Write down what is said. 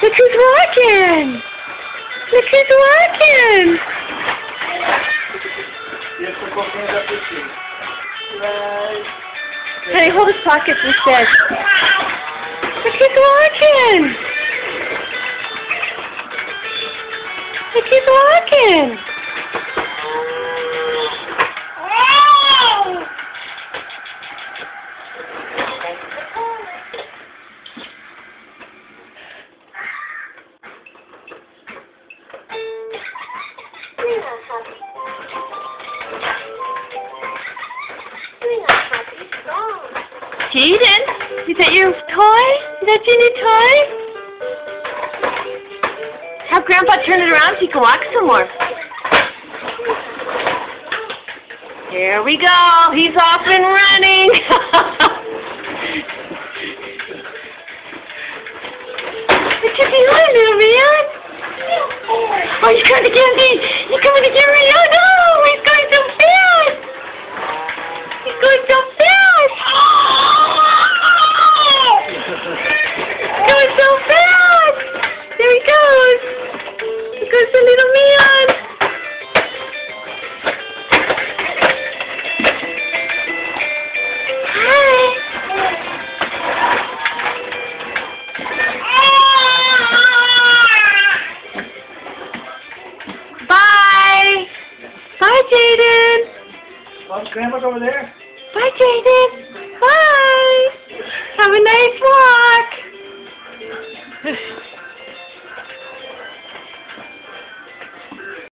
Look who's walking! Look who's walking! Hey, hold his pockets instead. Look who's walking! Look who's walking! Jaden, is that your toy? Is that your new toy? Have Grandpa turn it around so you can walk some more. Here we go. He's off and running. What you doing, little man? Oh, he's coming to get me. He's coming to get me. Oh, no. He's going so fast. He's going so fast. Going so fast! There he goes! There goes the little man! Hi! Bye! Bye, Jaden! Oh, Grandma's over there. Bye, Jaden! Bye! Have a nice walk!